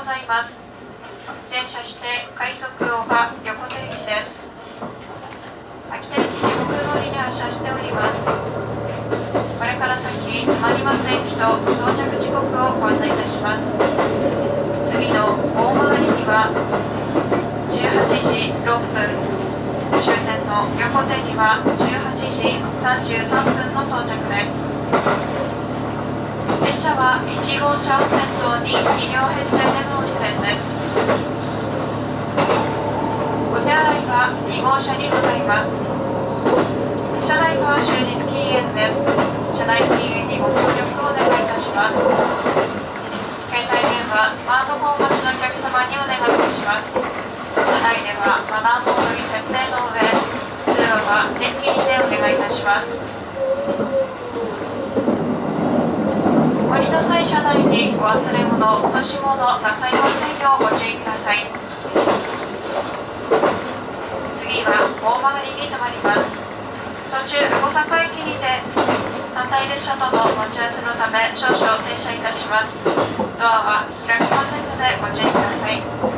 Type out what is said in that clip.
ざいます。全車して快速おが横手行きです。秋田駅時刻通りに発車しております。これから先、止まります駅と到着時刻をご案内いたします。次の大回りには18時6分、終点の横手には18時33分の到着です。列車は1号車を先頭に2両編成での運転です。お手洗いは2号車にございます。車内は終日禁煙です。車内禁煙にご協力をお願いいたします。携帯電話、スマートフォンをお持ちのお客様にお願いいたします。車内ではマナーモードに設定の上、通路は電気にてお願いいたします。お降りの際、車内にお忘れ物、落とし物なさいませんようご注意ください。次は大回りに停まります。途中、大阪駅にて反対列車との待ち合わせのため少々停車いたします。ドアは開きませんのでご注意ください。